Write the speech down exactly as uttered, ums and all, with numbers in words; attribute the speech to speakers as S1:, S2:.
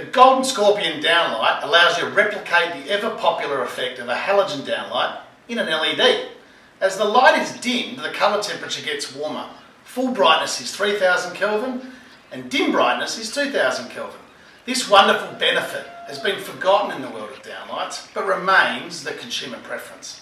S1: The Golden Scorpion downlight allows you to replicate the ever popular effect of a halogen downlight in an L E D. As the light is dimmed, the colour temperature gets warmer. Full brightness is three thousand Kelvin and dim brightness is two thousand Kelvin. This wonderful benefit has been forgotten in the world of downlights, but remains the consumer preference.